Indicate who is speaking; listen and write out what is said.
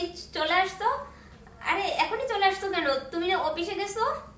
Speaker 1: চলে আসতো। আরে এখনই চলে আসতো কেন? তুমি না অফিসে গেছো?